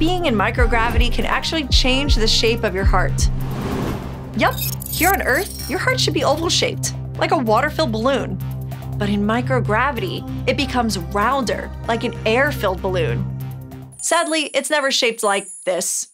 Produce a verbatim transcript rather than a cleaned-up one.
being in microgravity can actually change the shape of your heart. Yup, here on Earth, your heart should be oval-shaped, like a water-filled balloon. But in microgravity, it becomes rounder, like an air-filled balloon. Sadly, it's never shaped like this.